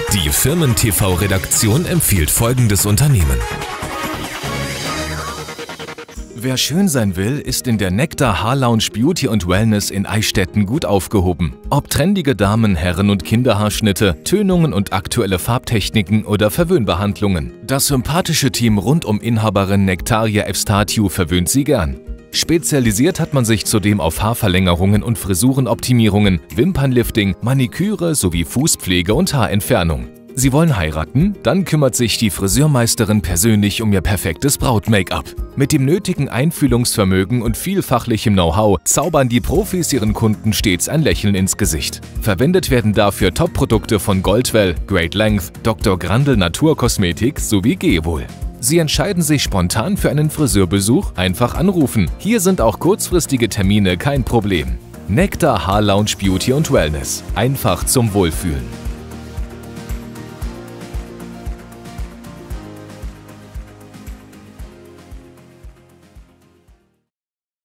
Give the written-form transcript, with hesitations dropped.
Die Firmen-TV-Redaktion empfiehlt folgendes Unternehmen. Wer schön sein will, ist in der Nectar Haarlounge Beauty und Wellness in Eichstätten gut aufgehoben. Ob trendige Damen-, Herren- und Kinderhaarschnitte, Tönungen und aktuelle Farbtechniken oder Verwöhnbehandlungen. Das sympathische Team rund um Inhaberin Nectaria Evstathiou verwöhnt Sie gern. Spezialisiert hat man sich zudem auf Haarverlängerungen und Frisurenoptimierungen, Wimpernlifting, Maniküre sowie Fußpflege und Haarentfernung. Sie wollen heiraten? Dann kümmert sich die Friseurmeisterin persönlich um ihr perfektes Braut-Make-up. Mit dem nötigen Einfühlungsvermögen und viel fachlichem Know-how zaubern die Profis ihren Kunden stets ein Lächeln ins Gesicht. Verwendet werden dafür Top-Produkte von Goldwell, Great Length, Dr. Grandel Naturkosmetik sowie Gewol. Sie entscheiden sich spontan für einen Friseurbesuch? Einfach anrufen. Hier sind auch kurzfristige Termine kein Problem. Nectar Haarlounge Beauty und Wellness. Einfach zum Wohlfühlen.